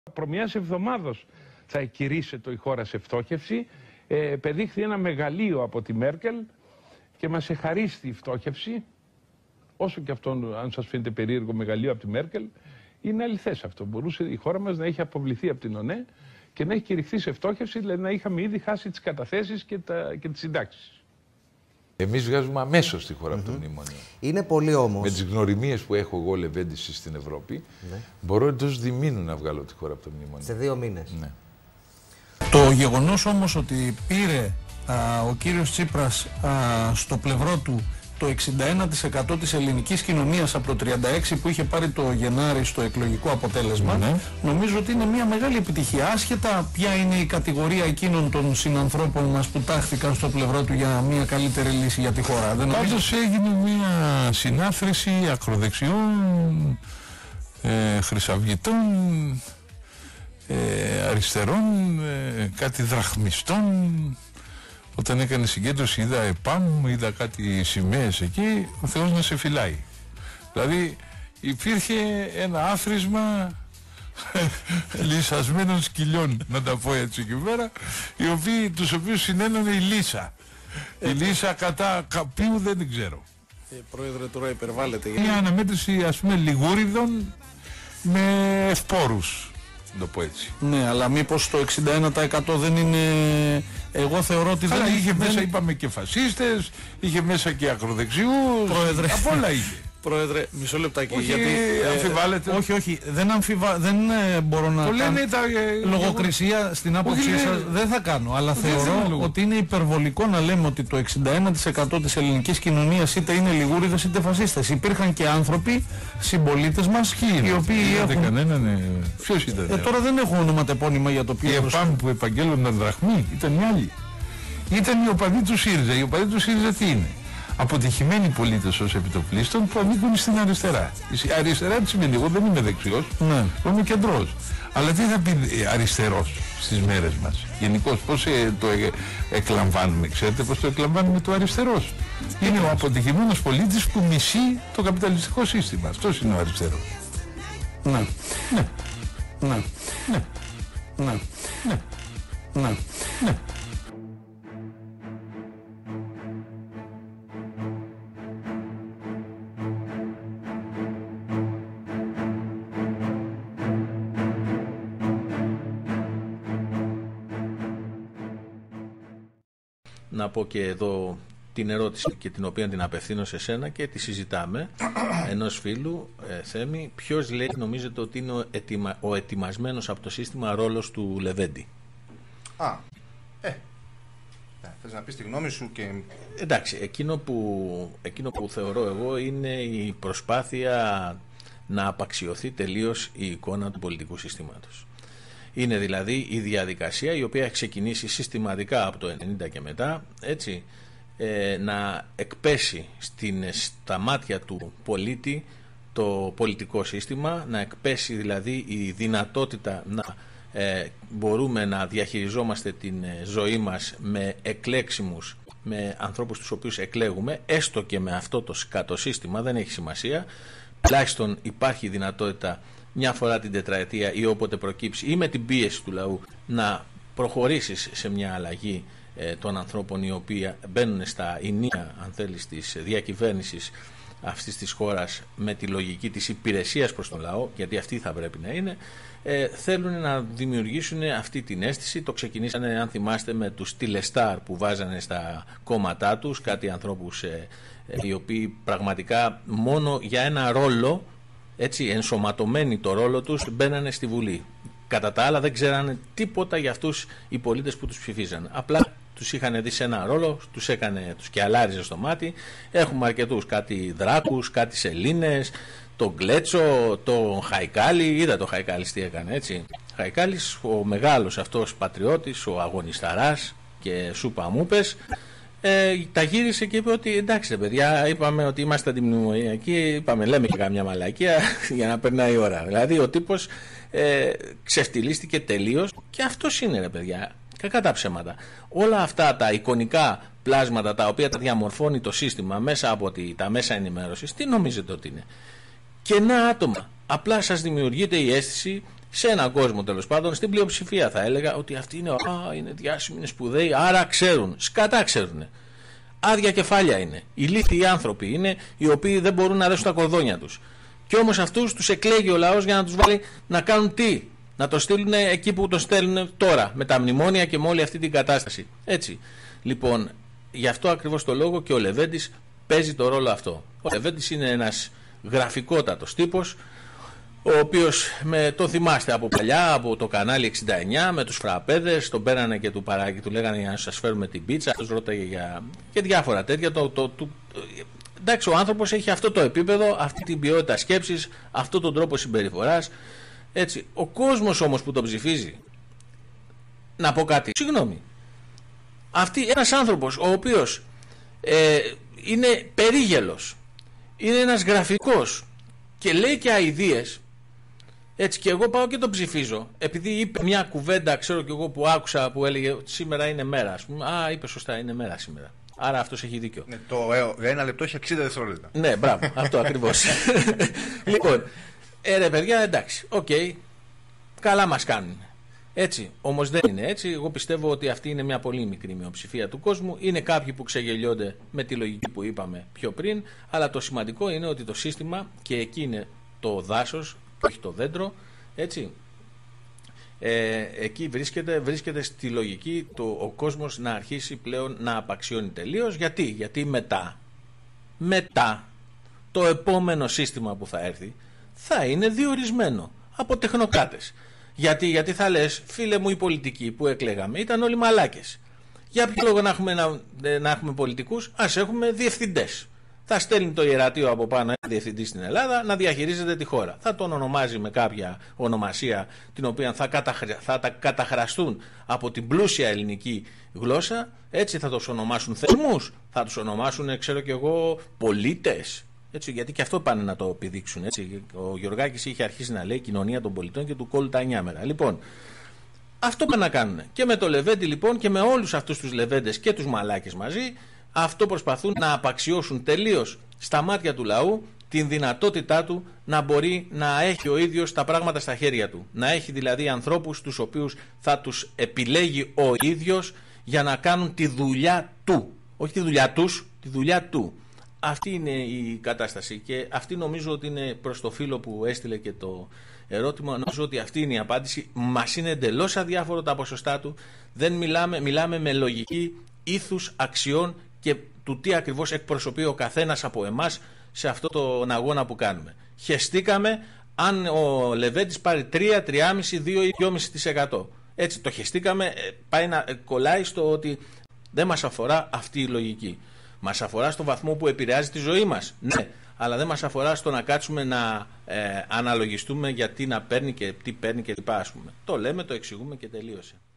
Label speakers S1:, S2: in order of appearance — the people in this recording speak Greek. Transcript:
S1: Προ μιας εβδομάδος θα εκηρύσσεται η χώρα σε φτώχευση. Πεδείχθη ένα μεγαλείο από τη Μέρκελ και μας εχαρίστη η φτώχευση. Όσο και αυτό, αν σας φαίνεται περίεργο, μεγαλείο από τη Μέρκελ, είναι αληθές αυτό. Μπορούσε η χώρα μας να έχει αποβληθεί από την ΟΝΕ και να έχει κηρυχθεί σε φτώχευση, δηλαδή να είχαμε ήδη χάσει τις καταθέσεις και τις συντάξεις.
S2: Εμείς βγάζουμε αμέσως τη χώρα από το μνημόνιο.
S3: Είναι πολύ όμως.
S2: Με τις γνωριμίες που έχω εγώ λεβέντηση στην Ευρώπη, μπορώ εντός διμήνου να βγάλω τη χώρα από το μνημόνιο.
S3: Σε 2 μήνες.
S2: Ναι.
S4: Το γεγονός όμως ότι πήρε ο κύριος Τσίπρας στο πλευρό του το 61% της ελληνικής κοινωνίας από το 36% που είχε πάρει το Γενάρη στο εκλογικό αποτέλεσμα, νομίζω ότι είναι μια μεγάλη επιτυχία. Άσχετα ποια είναι η κατηγορία εκείνων των συνανθρώπων μας που τάχθηκαν στο πλευρό του για μια καλύτερη λύση για τη χώρα.
S5: Πάντως έγινε μια συνάθρηση ακροδεξιών, χρυσαυγητών, αριστερών, κάτι δραχμιστών. Όταν έκανε συγκέντρωση είδα ΕΠΑΜ, είδα κάτι σημαίες εκεί, ο Θεός να σε φυλάει. Δηλαδή υπήρχε ένα άθροισμα λυσασμένων σκυλιών, να τα πω έτσι εκεί πέρα, τους οποίους συνένωνε η Λύσα. Η Λύσα κατά καπίου δεν την ξέρω.
S4: Πρόεδρε, τώρα υπερβάλλεται.
S5: Μια αναμέτρηση, ας πούμε, λιγούριδων με ευπόρους. Το πω έτσι.
S4: Ναι, αλλά μήπως το 61% δεν είναι. Εγώ θεωρώ ότι
S5: αλλά
S4: δεν
S5: είχε μέσα, είπαμε, και φασίστες, είχε μέσα και ακροδεξιούς.
S4: Πρόεδρε,
S5: απ' όλα είχε.
S4: Πρόεδρε, μισό λεπτάκι.
S5: Όχι,
S4: γιατί
S5: αμφιβάλλετε.
S4: Όχι, δεν μπορώ να
S5: το
S4: κάνω.
S5: λένε
S4: Λογοκρισία στην άποψή σας δεν θα κάνω, αλλά θεωρώ ότι είναι υπερβολικό να λέμε ότι το 61% της ελληνικής κοινωνίας είτε είναι λιγούριδες είτε φασίστες. Υπήρχαν και άνθρωποι, συμπολίτες μας, οι οποίοι έχουν.
S5: Κανέναν, ποιος ήταν.
S4: Τώρα δεν έχω ονοματεπώνυμα για το ποιο.
S5: Οι ΕΠΑΜ που επαγγέλλονταν δραχμή ήταν οι άλλοι. Ήταν οι οπαδοί του ΣΥΡΙΖΑ. Οι οπαδοί του ΣΥΡΙΖΑ τι είναι? Αποτυχημένοι πολίτες ως επιτοπλίστων που ανήκουν στην αριστερά. Η αριστερά τι σημαίνει? Εγώ δεν είμαι δεξιός, είμαι κεντρός. Αλλά τι θα πει αριστερός στις μέρες μας? Γενικώς πώς το εκλαμβάνουμε? Ξέρετε πώς το εκλαμβάνουμε το αριστερός? Είναι ο αποτυχημένος πολίτης που μισεί το καπιταλιστικό σύστημα. Αυτός είναι ο αριστερός.
S4: Ναι. Ναι. Ναι. Ναι. Ναι. Ναι. Ναι.
S6: Να πω και εδώ την ερώτηση και την οποία την απευθύνω σε σένα και τη συζητάμε ενός φίλου, Θέμη. Ποιος λέει, νομίζετε ότι είναι ο ετοιμασμένος από το σύστημα ρόλος του Λεβέντη?
S7: Θες να πεις τη γνώμη σου και...
S6: Εντάξει, εκείνο που θεωρώ εγώ είναι η προσπάθεια να απαξιωθεί τελείως η εικόνα του πολιτικού συστήματος. Είναι δηλαδή η διαδικασία η οποία έχει ξεκινήσει συστηματικά από το 1990 και μετά, έτσι, να εκπέσει στα μάτια του πολίτη το πολιτικό σύστημα, να εκπέσει δηλαδή η δυνατότητα να μπορούμε να διαχειριζόμαστε την ζωή μας με εκλέξιμους, με ανθρώπους τους οποίους εκλέγουμε, έστω και με αυτό το σκάτο σύστημα, δεν έχει σημασία. Τουλάχιστον υπάρχει δυνατότητα μια φορά την τετραετία ή όποτε προκύψει ή με την πίεση του λαού να προχωρήσεις σε μια αλλαγή των ανθρώπων οι οποίοι μπαίνουν στα ηνία, αν θέλεις, της διακυβέρνησης αυτής της χώρας με τη λογική της υπηρεσίας προς τον λαό, γιατί αυτή θα πρέπει να είναι. Θέλουν να δημιουργήσουν αυτή την αίσθηση. Το ξεκινήσανε, αν θυμάστε, με τους τηλεστάρ που βάζανε στα κόμματά τους, κάτι ανθρώπους οι οποίοι πραγματικά μόνο για ένα ρόλο, έτσι, ενσωματωμένοι το ρόλο τους, μπαίνανε στη Βουλή. Κατά τα άλλα δεν ξέρανε τίποτα για αυτούς οι πολίτες που τους ψηφίζαν. Απλά τους είχαν δει σε ένα ρόλο, τους κιαλάριζε στο μάτι. Έχουμε αρκετούς, κάτι Δράκους, κάτι Σελήνες, τον Γκλέτσο, τον Χαϊκάλη. Είδα το Χαϊκάλης τι έκανε, έτσι. Χαϊκάλης, ο μεγάλος αυτός πατριώτης, ο αγωνισταράς και σούπα μούπες, τα γύρισε και είπε ότι εντάξει παιδιά, είπαμε ότι είμαστε αντιμνημονιακοί, είπαμε λέμε και καμιά μαλακία για να περνάει η ώρα. Δηλαδή ο τύπος ξεφτυλίστηκε τελείως και αυτός είναι, ρε παιδιά, κακά τα ψέματα. Όλα αυτά τα εικονικά πλάσματα τα οποία τα διαμορφώνει το σύστημα μέσα από τα μέσα ενημέρωσης, τι νομίζετε ότι είναι? Κενά άτομα. Απλά σας δημιουργείται η αίσθηση σε έναν κόσμο τέλος πάντων, στην πλειοψηφία θα έλεγα ότι αυτοί είναι διάσημοι, είναι σπουδαίοι, άρα ξέρουν. Σκατά ξέρουν. Άδεια κεφάλια είναι. Ηλίθιοι άνθρωποι είναι, οι οποίοι δεν μπορούν να δέσουν τα κορδόνια τους. Και όμως αυτούς τους εκλέγει ο λαός για να τους βάλει να κάνουν τι? Να το στείλουν εκεί που το στέλνουν τώρα, με τα μνημόνια και με όλη αυτή την κατάσταση. Έτσι. Λοιπόν, γι' αυτό ακριβώς το λόγο και ο Λεβέντης παίζει το ρόλο αυτό. Ο Λεβέντης είναι ένας γραφικότατος τύπος, ο οποίος το θυμάστε από παλιά, από το κανάλι 69, με τους φραπέδες, τον πέρανε και του λέγανε για να σας φέρουμε την πίτσα, τους ρώταγε για και διάφορα τέτοια. Εντάξει, ο άνθρωπος έχει αυτό το επίπεδο, αυτή την ποιότητα σκέψης, αυτό τον τρόπο συμπεριφοράς. Έτσι. Ο κόσμος όμως που τον ψηφίζει, να πω κάτι, συγγνώμη, ένας άνθρωπος ο οποίος είναι περίγελος, είναι ένας γραφικός και λέει και αηδίες, έτσι, και εγώ πάω και τον ψηφίζω επειδή είπε μια κουβέντα, ξέρω κι εγώ, που άκουσα, που έλεγε σήμερα είναι μέρα, ας πούμε. Είπε σωστά, είναι μέρα σήμερα. Άρα αυτός έχει δίκιο.
S7: Ναι, το 1 λεπτό έχει 60 δευτερόλεπτα.
S6: Ναι, μπράβο, αυτό ακριβώς. Λοιπόν, ρε παιδιά, εντάξει, οκ, καλά μας κάνουν. Έτσι, όμως δεν είναι έτσι. Εγώ πιστεύω ότι αυτή είναι μια πολύ μικρή μειοψηφία του κόσμου. Είναι κάποιοι που ξεγελιώνται με τη λογική που είπαμε πιο πριν, αλλά το σημαντικό είναι ότι το σύστημα, και εκεί είναι το δάσος, όχι το δέντρο, έτσι. Εκεί βρίσκεται στη λογική ο κόσμος να αρχίσει πλέον να απαξιώνει τελείως. Γιατί μετά το επόμενο σύστημα που θα έρθει θα είναι διορισμένο από τεχνοκράτες. Γιατί θα λες, φίλε μου, οι πολιτικοί που εκλέγαμε ήταν όλοι μαλάκες. Για ποιο λόγο να έχουμε πολιτικούς? Ας έχουμε διευθυντές. Θα στέλνει το ιερατείο από πάνω ένα διευθυντή στην Ελλάδα να διαχειρίζεται τη χώρα. Θα τον ονομάζει με κάποια ονομασία την οποία θα τα καταχραστούν από την πλούσια ελληνική γλώσσα. Έτσι θα τους ονομάσουν θεσμούς, θα τους ονομάσουν, ξέρω κι εγώ, πολίτες. Έτσι, γιατί και αυτό πάνε να το επιδείξουν. Έτσι. Ο Γιωργάκης είχε αρχίσει να λέει κοινωνία των πολιτών και του κόλλου τα 9 μέρα. Λοιπόν, αυτό πάνε να κάνουν. Και με το Λεβέντη λοιπόν και με όλους αυτούς τους Λεβέντες και τους μαλάκες μαζί, αυτό προσπαθούν να απαξιώσουν τελείως στα μάτια του λαού την δυνατότητά του να μπορεί να έχει ο ίδιος τα πράγματα στα χέρια του. Να έχει δηλαδή ανθρώπους τους οποίους θα τους επιλέγει ο ίδιος για να κάνουν τη δουλειά του. Όχι τη δουλειά τους, τη δουλειά του. Αυτή είναι η κατάσταση και αυτή νομίζω ότι είναι προς το φίλο που έστειλε και το ερώτημα. Νομίζω ότι αυτή είναι η απάντηση. Μας είναι εντελώς αδιάφορο τα ποσοστά του. Δεν μιλάμε με λογική ήθους, αξιών και του τι ακριβώς εκπροσωπεί ο καθένας από εμάς σε αυτό τον αγώνα που κάνουμε. Χεστήκαμε αν ο Λεβέντης πάρει 3, 3,5, 2 ή 2,5%. Έτσι το χεστήκαμε, πάει να κολλάει στο ότι δεν μας αφορά αυτή η λογική. Μας αφορά στο βαθμό που επηρεάζει τη ζωή μας, ναι, αλλά δεν μας αφορά στο να κάτσουμε να αναλογιστούμε γιατί να παίρνει και τι παίρνει και λοιπά, ας πούμε. Το λέμε, το εξηγούμε και τελείωσε.